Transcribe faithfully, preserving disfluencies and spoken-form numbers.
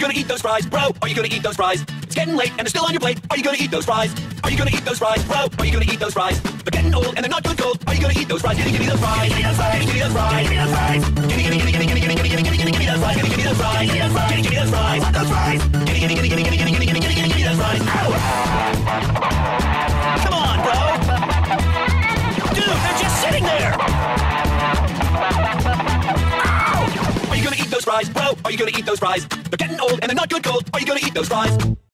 gonna eat those fries, bro? Are you gonna eat those fries? It's getting late and they're still on your plate. Are you gonna eat those fries? Are you gonna eat those fries, bro? Are you gonna eat those fries? They're getting old and they're not good cold. Are you gonna eat those fries? Give me, give me those fries. Give me those fries. Give me those fries. Give me those fries. Give me, give me, give me, give me, give me, give me, give me, give me, give me those fries. Give me, give me those fries. Give me those fries. Give me those fries. Want those fries? Give me, give me, give me, give me, give me, give me, give me, give me, give me those fries. Ow! Come on, bro. Dude, they're just sitting there. Ow! Are you gonna eat those fries, bro? Are you gonna eat those fries? They're getting old and they're not good cold. Are you gonna eat those fries?